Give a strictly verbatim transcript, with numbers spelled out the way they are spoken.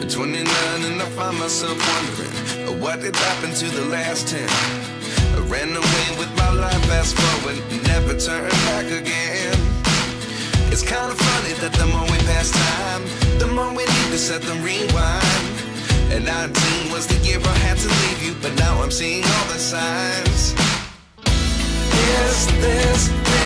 twenty-nine and I find myself wondering, what did happen to the last ten? I ran away with my life, fast forward, never turn back again. It's kind of funny that the more we pass time, the more we need to set the rewind. And nineteen was the year I had to leave you, but now I'm seeing all the signs. Is this